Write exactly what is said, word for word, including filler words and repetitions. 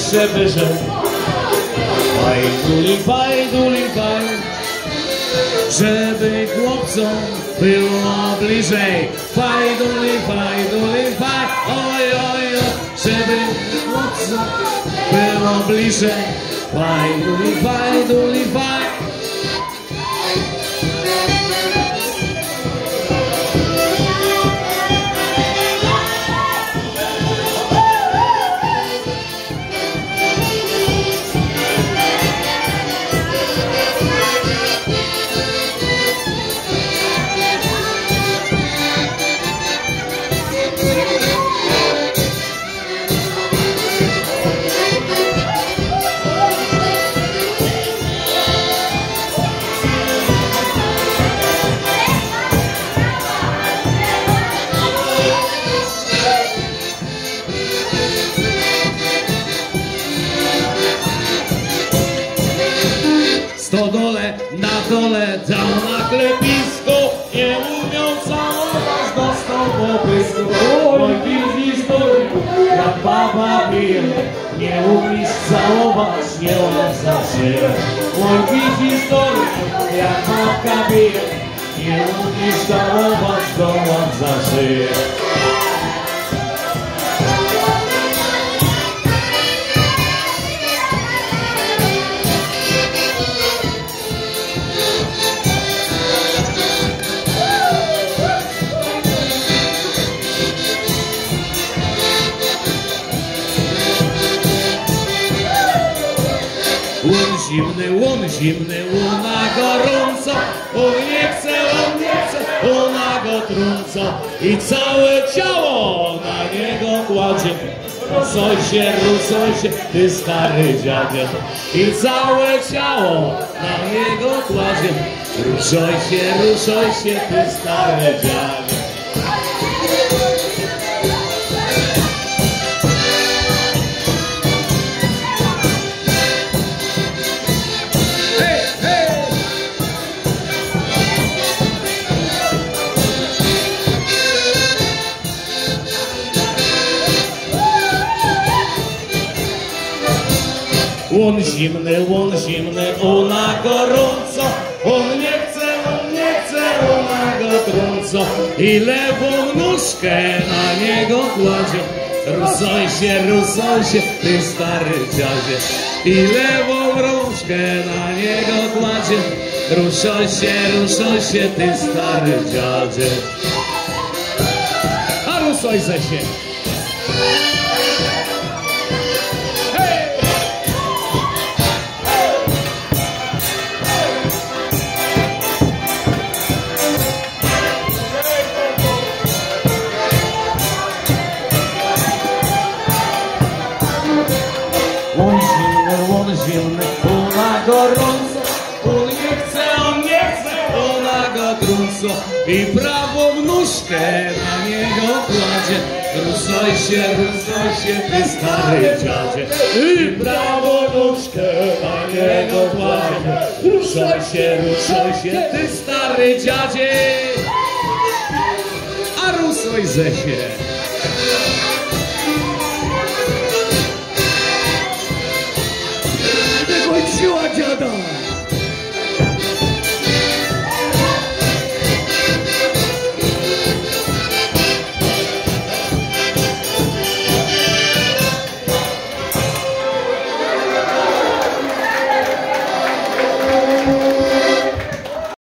jeszcze wyżej. Fajduli, fajduli, faj, żeby chłopcom było bliżej. Fajduli, fajduli, faj, oj, oj, oj, żeby chłopcom było bliżej. Fajduli, fajduli, faj. Stodole, na dole, dał na klepisku, nie umiał całować, dostał po pysku. Oj, widzisz to, jak baba pije, nie umiesz całować, nie łapsa się. Oj, widzisz to, jak babka pije, nie umiesz całować, to łapsa się. Łon zimny, łon zimny, łona gorąca, on nie chce, on nie chce, ona go trąca i całe ciało na niego kładzie. Ruszaj się, ruszaj się, ty stary dziadzie, i całe ciało na niego kładzie. Ruszaj się, ruszaj się, ty stary dziadzie. Łon zimny, łon zimny, ona gorąco, on nie chce, on nie chce, ona go trąco i lewą nóżkę na niego kładzie. Ruszaj się, ruszaj się, ty stary dziadzie, i lewą różkę na niego kładzie. Ruszaj się, ruszaj się, ty stary dziadzie, a ruszaj ze się. Łon zimny, łon zimny, ona gorąco, on nie chce, on nie chce, ona go trąco i prawą nóżkę na niego kładzie. Ruszaj się, ruszaj się, ty stary dziadzie, i prawą nóżkę na niego kładzie. Ruszaj się, ruszaj się, ty stary dziadzie, a ruszaj ze się.